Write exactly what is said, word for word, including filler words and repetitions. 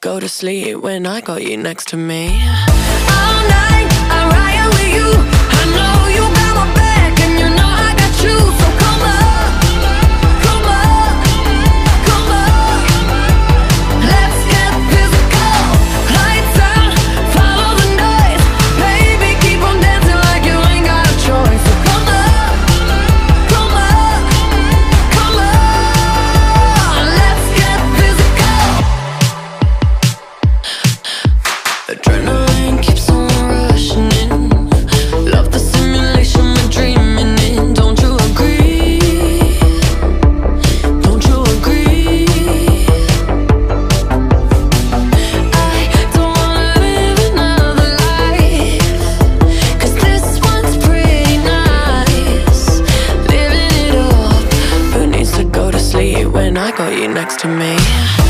go to sleep when I got you next to me. All night, I ride with you. I know you got my back, and you know I got you. So come up, come up, come up. Let's get physical. Lights out, follow the noise. Baby, keep on dancing like you ain't got a choice. So come up, come up, come up. Let's get physical. Adrenaline keeps on rushing in. Love the simulation we're dreaming in. Don't you agree? Don't you agree? I don't wanna live another life, 'cause this one's pretty nice. Living it up. Who needs to go to sleep when I got you next to me?